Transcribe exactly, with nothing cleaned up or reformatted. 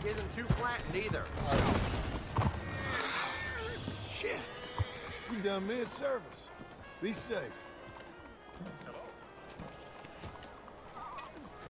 isn't too flattened either. Shit! We done mid-service. Be safe. Hello.